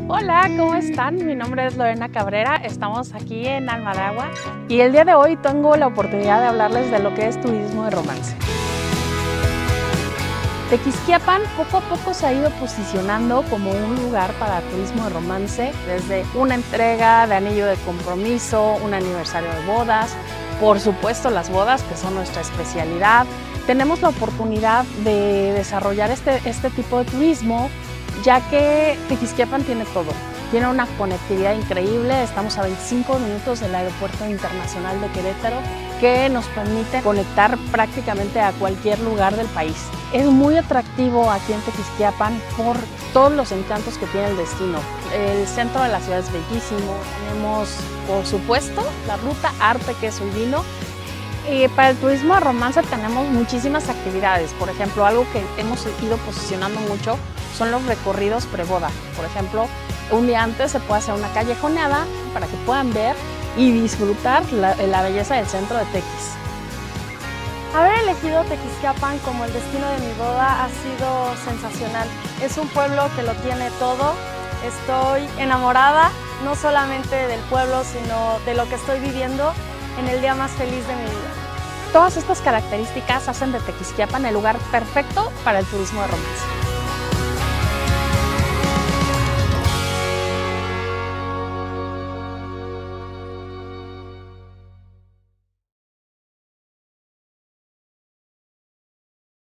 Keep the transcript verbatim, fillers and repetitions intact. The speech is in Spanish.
Hola, ¿cómo están? Mi nombre es Lorena Cabrera, estamos aquí en Alma de Agua y el día de hoy tengo la oportunidad de hablarles de lo que es turismo de romance. Tequisquiapan poco a poco se ha ido posicionando como un lugar para turismo de romance, desde una entrega de anillo de compromiso, un aniversario de bodas, por supuesto las bodas, que son nuestra especialidad. Tenemos la oportunidad de desarrollar este, este tipo de turismo, ya que Tequisquiapan tiene todo. Tiene una conectividad increíble, estamos a veinticinco minutos del Aeropuerto Internacional de Querétaro, que nos permite conectar prácticamente a cualquier lugar del país. Es muy atractivo aquí en Tequisquiapan por todos los encantos que tiene el destino. El centro de la ciudad es bellísimo, tenemos por supuesto la ruta Arte, Queso y Vino. Y para el turismo de romance tenemos muchísimas actividades. Por ejemplo, algo que hemos ido posicionando mucho son los recorridos preboda. Por ejemplo, un día antes se puede hacer una callejoneada para que puedan ver y disfrutar la, la belleza del centro de Tequis. Haber elegido Tequisquiapan como el destino de mi boda ha sido sensacional. Es un pueblo que lo tiene todo. Estoy enamorada no solamente del pueblo, sino de lo que estoy viviendo en el día más feliz de mi vida. Todas estas características hacen de Tequisquiapan el lugar perfecto para el turismo de romance.